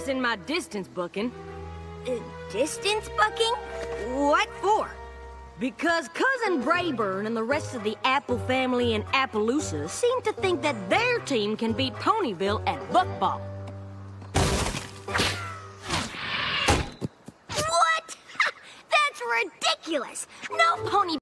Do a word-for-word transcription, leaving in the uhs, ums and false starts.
practicing my distance booking. Uh, distance bucking? What for? Because Cousin Brayburn and the rest of the Apple family in Appaloosa seem to think that their team can beat Ponyville at buckball. What? That's ridiculous! No pony